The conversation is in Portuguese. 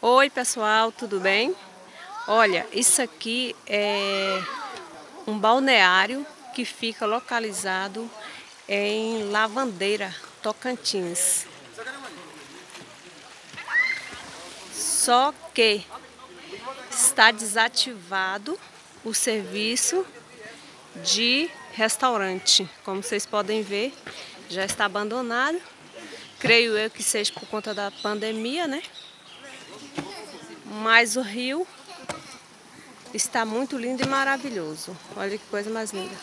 Oi pessoal, tudo bem? Olha, isso aqui é um balneário que fica localizado em Lavandeira, Tocantins. Só que está desativado o serviço de restaurante. Como vocês podem ver, já está abandonado. Creio eu que seja por conta da pandemia, né? Mas o rio está muito lindo e maravilhoso. Olha que coisa mais linda.